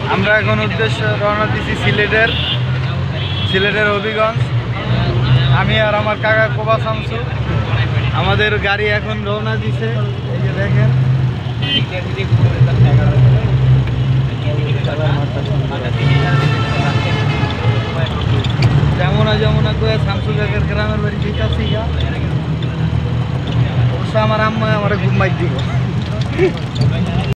আমরা এখন উদ্দেশ্য রওনা দিছি সিলেটের হবিগঞ্জ। আমি আর আমার কাকা কোবা শামসু। আমাদের গাড়ি এখন রওনা দিছে, এই যে দেখেন। যমুনা যমুনা করে শামসু কাকার গ্রামের বাড়ি যেতেছি। অবশ্য আমার আম্মা আমার ঘুমাই দিব।